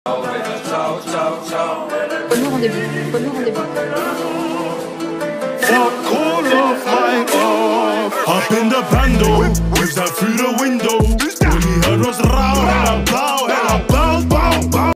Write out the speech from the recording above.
Bonne rendez-vous. Bonne rendez-vous. Fuck all of my off. Up in the bando, waves out through the window.